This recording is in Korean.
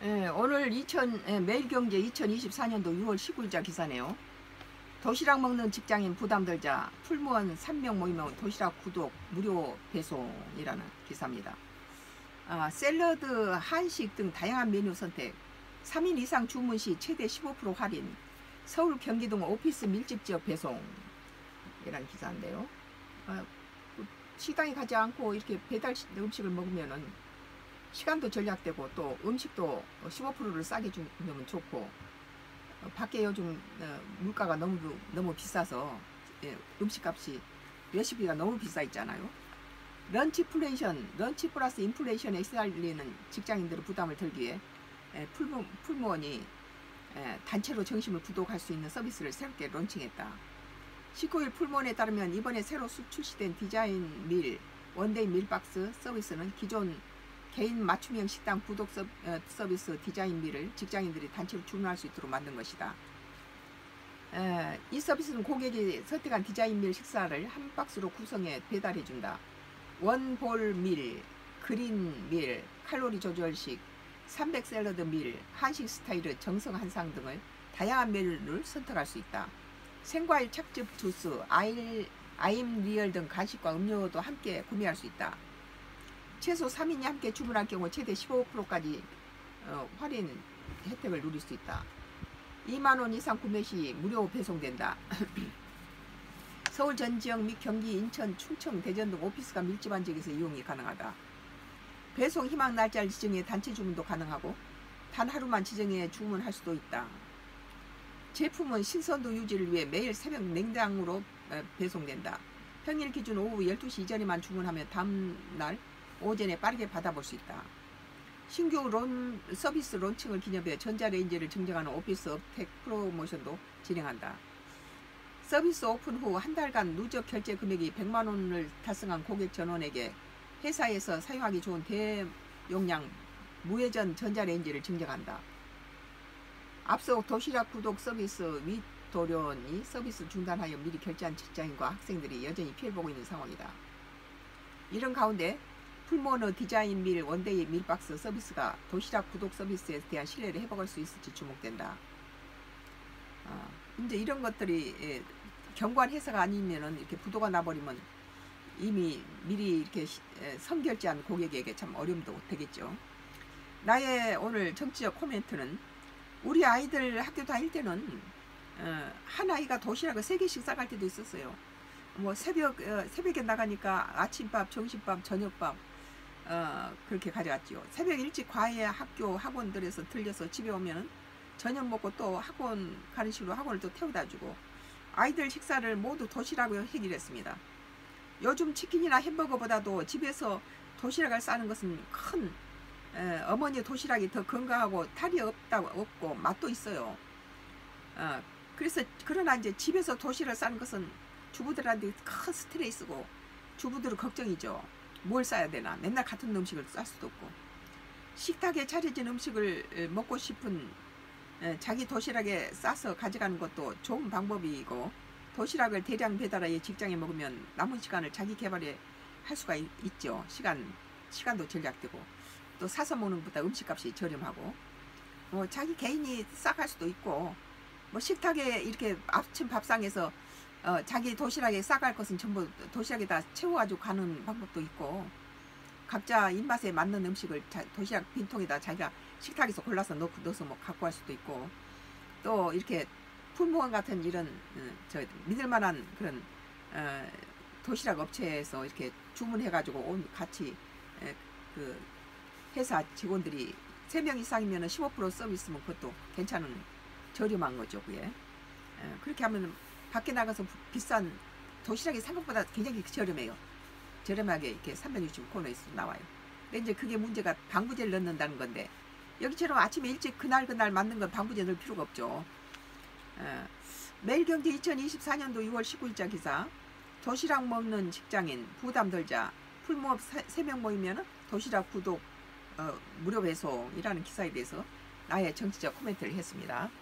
오늘 매일경제 2024년도 6월 19일자 기사네요. 도시락 먹는 직장인 부담 덜자, 풀무원 3명 모이면 도시락 구독 무료 배송이라는 기사입니다. 샐러드, 한식 등 다양한 메뉴 선택, 3인 이상 주문 시 최대 15% 할인, 서울, 경기 등 오피스 밀집 지역 배송이라는 기사인데요. 식당에 가지 않고 이렇게 배달 음식을 먹으면은 시간도 절약되고 또 음식도 15%를 싸게 주면 좋고, 밖에 요즘 물가가 너무 비싸서 음식값이 레시피가 너무 비싸 있잖아요. 런치플레이션, 런치 플러스 인플레이션에 시달리는 직장인들의 부담을 덜기 위해 풀무원이 단체로 점심을 구독할 수 있는 서비스를 새롭게 론칭했다. 19일 풀무원에 따르면 이번에 새로 출시된 디자인 밀 원데이 밀박스 서비스는 기존 개인 맞춤형 식당 구독 서비스 디자인 밀을 직장인들이 단체로 주문할 수 있도록 만든 것이다. 이 서비스는 고객이 선택한 디자인 밀 식사를 한 박스로 구성해 배달해준다. 원볼 밀, 그린 밀, 칼로리 조절식, 300 샐러드 밀, 한식 스타일의 정성 한상 등을 다양한 메뉴를 선택할 수 있다. 생과일 착즙 주스, 아임 리얼 등 간식과 음료도 함께 구매할 수 있다. 최소 3인이 함께 주문할 경우 최대 15%까지 할인 혜택을 누릴 수 있다. 2만원 이상 구매 시 무료 배송된다. 서울 전 지역 및 경기, 인천, 충청, 대전 등 오피스가 밀집한 지역에서 이용이 가능하다. 배송 희망 날짜를 지정해 단체 주문도 가능하고 단 하루만 지정해 주문할 수도 있다. 제품은 신선도 유지를 위해 매일 새벽 냉장으로 배송된다. 평일 기준 오후 12시 이전에만 주문하면 다음날 오전에 빠르게 받아볼 수 있다. 신규 서비스 론칭을 기념해 전자레인지를 증정하는 오피스 업텍 프로모션도 진행한다. 서비스 오픈 후 한 달간 누적 결제 금액이 100만원을 달성한 고객 전원에게 회사에서 사용하기 좋은 대용량 무회전 전자레인지를 증정한다. 앞서 도시락 구독 서비스 윗도련이 서비스 중단하여 미리 결제한 직장인과 학생들이 여전히 피해를 보고 있는 상황이다. 이런 가운데 풀무원의 디자인 밀 원데이 밀박스 서비스가 도시락 구독 서비스에 대한 신뢰를 회복할 수 있을지 주목된다. 이제 이런 것들이 견고한 회사가 아니면은 이렇게 부도가 나버리면 이미 미리 이렇게 선결제한 고객에게 참 어려움도 되겠죠. 나의 오늘 정치적 코멘트는, 우리 아이들 학교 다닐 때는 한 아이가 도시락을 3개씩 싸갈 때도 있었어요. 뭐 새벽에 나가니까 아침밥, 점심밥, 저녁밥 그렇게 가져갔지요. 새벽 일찍 과외 학교 학원들에서 들려서 집에 오면은 저녁 먹고 또 학원 가는 식으로 학원을 또 태워다 주고, 아이들 식사를 모두 도시락으로 해결했습니다. 요즘 치킨이나 햄버거보다도 집에서 도시락을 싸는 것은 큰 어머니 도시락이 더 건강하고 탈이 없고 맛도 있어요. 그러나 이제 집에서 도시락을 싸는 것은 주부들한테 큰 스트레스고 주부들은 걱정이죠. 뭘 싸야 되나, 맨날 같은 음식을 쌀 수도 없고. 식탁에 차려진 음식을 먹고 싶은 자기 도시락에 싸서 가져가는 것도 좋은 방법이고, 도시락을 대량 배달하여 직장에 먹으면 남은 시간을 자기 개발에 할 수가 있죠. 시간도 절약되고 또 사서 먹는 것보다 음식값이 저렴하고, 자기 개인이 싸갈 수도 있고, 뭐 식탁에 이렇게 아침 밥상에서 자기 도시락에 싸갈 것은 전부 도시락에다 채워가지고 가는 방법도 있고, 각자 입맛에 맞는 음식을 도시락 빈통에다 자기가 식탁에서 골라서 넣어서 뭐 갖고 갈 수도 있고, 또 이렇게 풀무원 같은 이런 믿을만한 그런 도시락 업체에서 이렇게 주문해가지고 같이 그 회사 직원들이 3명 이상이면 15% 서비스면 그것도 괜찮은 저렴한 거죠. 그게 그렇게 하면 밖에 나가서 비싼 도시락이 생각보다 굉장히 저렴해요. 저렴하게 이렇게 365코너에서 나와요. 근데 이제 그게 문제가 방부제를 넣는다는 건데, 여기처럼 아침에 일찍 그날 만든 건 방부제 넣을 필요가 없죠. 매일경제 2024년도 6월 19일자 기사, 도시락 먹는 직장인 부담 덜자, 풀무업 3명 모이면 도시락 구독 무료 배송이라는 기사에 대해서 나의 정치적 코멘트를 했습니다.